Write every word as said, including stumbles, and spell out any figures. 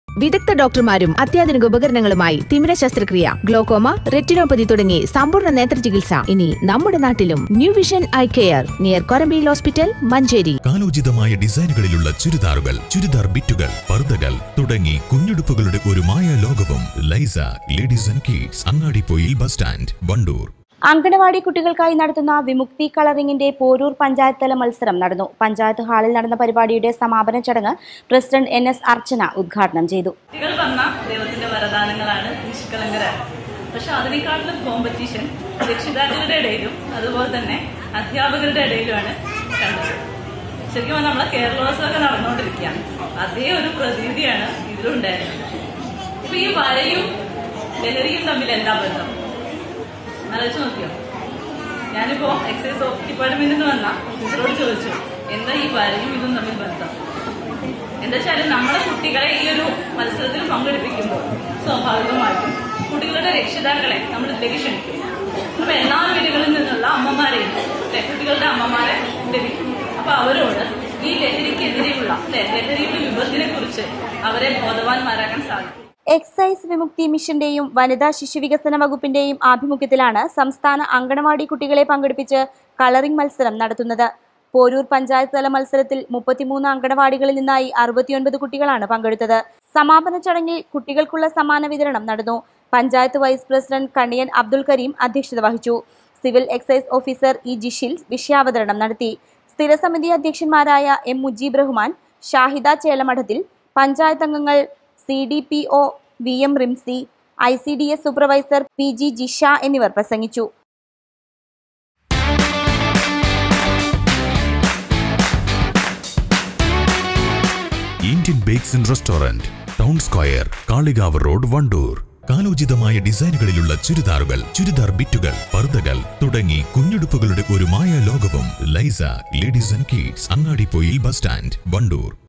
വിദഗ്ധ ഡോക്ടർമാരും അത്യാധുനിക ഉപകരണങ്ങളുമായി തിമിര ശസ്ത്രക്രിയ, ഗ്ലോക്കോമ, റെറ്റിനോപ്പതി തുടങ്ങി സമ്പൂർണ്ണ നേത്ര ചികിത്സ ഇനി നമ്മുടെ നാട്ടിലും. New vision eye care, near കൊരമ്പയിൽ ഹോസ്പിറ്റൽ, മഞ്ചേരി. കാലോചിതമായ ഡിസൈനുകളിലുള്ള ചുരിദാറുകൾ, ചുരിദാർ ബിറ്റുകൾ, പർദ്ദകൾ തുടങ്ങി കുഞ്ഞുടുപ്പുകളുടെ ഒരു മായ ലോകവും. Laisa ladies and kids, Angadippoyil bus stand, Wandoor. Anganwadi കുട്ടികൾക്കായി നടത്തുന്ന വിമുക്തി കളറിംഗിന്റെ പോരൂർ പഞ്ചായത്ത് തല മത്സരം നടന്നു. പഞ്ചായത്ത് ഹാളിൽ നടന്ന പരിപാടിയുടെ സമാപന ചടങ്ങ് പ്രസിഡന്റ് എൻ എസ് അർച്ചന ഉദ്ഘാടനം ചെയ്തു. കുട്ടികൾ വന്ന ദൈവത്തിന്റെ വരദാനങ്ങളാണ്, നിഷ്കളങ്കരാണ്. പക്ഷെ അതിനേക്കാളും കോമ്പറ്റീഷൻ രക്ഷിതാക്കളുടെ ഇടയിലും അതുപോലെ തന്നെ അധ്യാപകരുടെ ഇടയിലുമാണ് കണ്ടത്. ശരിക്കും നമ്മളെ കേരളോത്സവമൊക്കെ നടന്നുകൊണ്ടിരിക്കുകയാണ്. അതേ ഒരു പ്രതീതിയാണ് ഇതിലുണ്ടായിരുന്നത്. ഇപ്പൊ ഈ വരയും ലഹരിയും തമ്മിൽ എന്താ ബന്ധം ആലോചിച്ച് നോക്കിയോ? ഞാനിപ്പോ എക്സൈസ് ഡിപ്പാർട്ട്മെന്റിൽ നിന്ന് വന്ന ടീച്ചറോട് ചോദിച്ചു, എന്താ ഈ വരയും ഇതും തമ്മിൽ ബന്ധം? എന്താ വെച്ചാൽ നമ്മളെ കുട്ടികളെ ഈ ഒരു മത്സരത്തിൽ പങ്കെടുപ്പിക്കുമ്പോൾ സ്വാഭാവികമായിട്ടും കുട്ടികളുടെ രക്ഷിതാക്കളെ നമ്മൾ ഇതിലേക്ക് ക്ഷണിക്കും. അപ്പൊ എല്ലാ വീടുകളിൽ നിന്നുള്ള അമ്മമാരെയും കുട്ടികളുടെ അമ്മമാരെ ലഭിക്കും. അപ്പൊ അവരോട് ഈ ലഹരിക്കെതിരെയുള്ള ലഹരിയുടെ വിപത്തിനെ കുറിച്ച് അവരെ ബോധവാന്മാരാക്കാൻ സാധിക്കും. എക്സൈസ് വിമുക്തി മിഷന്റെയും വനിതാ ശിശുവികസന വകുപ്പിന്റെയും ആഭിമുഖ്യത്തിലാണ് സംസ്ഥാന അങ്കണവാടി കുട്ടികളെ പങ്കെടുപ്പിച്ച് കളറിംഗ് മത്സരം നടത്തുന്നത്. പോരൂർ പഞ്ചായത്ത് തല മത്സരത്തിൽ മുപ്പത്തിമൂന്ന് അങ്കണവാടികളിൽ നിന്നായി അറുപത്തിയൊൻപത് കുട്ടികളാണ് പങ്കെടുത്തത്. സമാപന ചടങ്ങിൽ കുട്ടികൾക്കുള്ള സമ്മാന വിതരണം നടന്നു. പഞ്ചായത്ത് വൈസ് പ്രസിഡന്റ് കണിയൻ അബ്ദുൽ കരീം അധ്യക്ഷത വഹിച്ചു. Civil excise officer E Jishil വിഷയാവതരണം നടത്തി. സ്ഥിരസമിതി അധ്യക്ഷന്മാരായ എം മുജീബ് റഹ്മാൻ, ഷാഹിദ ചേലമഠത്തിൽ, പഞ്ചായത്ത് അംഗങ്ങൾ C D P O V M Rimsi, I C D S supervisor P G Jisha എന്നിവർ പ്രസംഗിച്ചു. Indian bakes and restaurant, town square, Kalikavu road, Wandoor. കാലോചിതമായ ഡിസൈനുകളിലുള്ള ചുരിദാറുകൾ, ചുരിദാർ ബിറ്റുകൾ, പർദ്ദകൾ തുടങ്ങി കുഞ്ഞുടുപ്പുകളുടെ ഒരു മായ ലോകവും. Laisa ladies and kids, Angadippoyil bus stand, Wandoor.